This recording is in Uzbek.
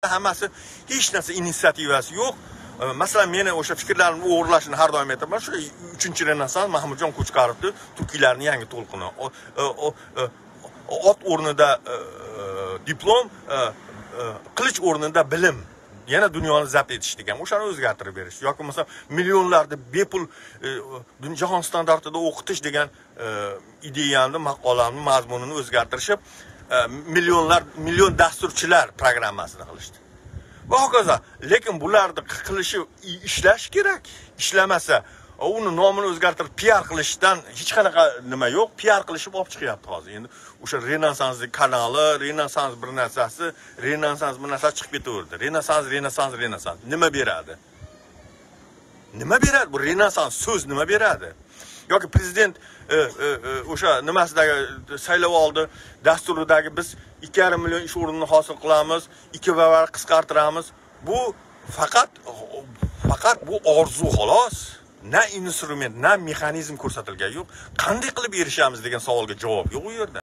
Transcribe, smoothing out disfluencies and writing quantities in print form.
hammasi hech narsa inisiativasi yo'q. Masalan, meni o'sha fikrlarimni o'g'irlashini har doim aytaman. Shu 3-renessans Mahmudjon Qo'chqarovni Turkiylarning yangi to'lqini. Ot o'rnida diplom, qilich o'rnida bilim. Yana dunyoni zabt etish degan, o'shani o'zgartirib berish yoki masalan millionlarni bepul jahon standartida o'qitish degan ideyani, maqolamni mazmunini o'zgartirishib, million dasturchilar programmasini qilishdi. Va hokazo. Lekin bularni qilishi ishlash kerak. Ishlamasa, uni nomini o'zgartirib PR qilishdan hech qanaqa nima yo'q. PR qilishib olib chiqyapti hozir. Endi o'sha Renessans kanali, Renessans bir narsasi, Renessans bir narsa chiqib ketaverdi. Renessans nima beradi? Nima beradi? Bu Renessans so'z nima beradi? Yoki prezident o'sha nimasidagi saylov oldi dasturidagi biz 2,5 million ish o'rnini hosil qilamiz, 2 barobar qisqartiramiz. Bu faqat bu orzu xolos. Na instrument, na mexanizm ko'rsatilgan yo'q. Qanday qilib erishamiz degan savolga javob yo'q u yerda.